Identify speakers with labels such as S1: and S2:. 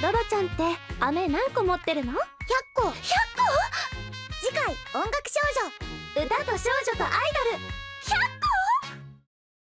S1: ロロちゃんって飴何個持ってるの？ 100 個。100個？次回音楽少女、歌と少女と愛